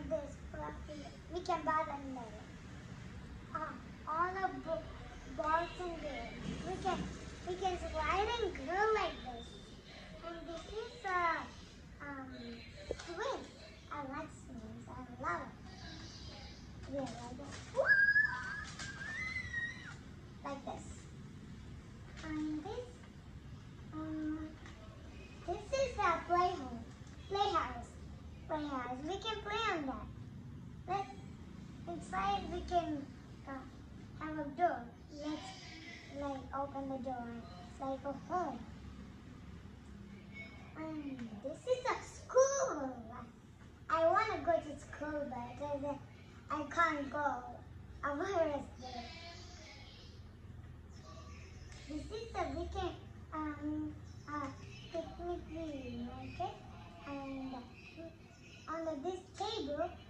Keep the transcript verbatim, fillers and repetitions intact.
this fluffy. We can buy them there. Uh, all the bo balls in there. We can we can slide and go like this. And this is a um swing. I like swings. I love it. Yeah, like this. Like this. And this um this is a playhome. Playhouse. Playhouse. We can play on that. Let's inside we can uh, have a door. Let's like open the door. It's like a home. And this is a school. I want to go to school, but uh, I can't go. A virus there. This is a we can um uh, picnic we make it, and on the, this table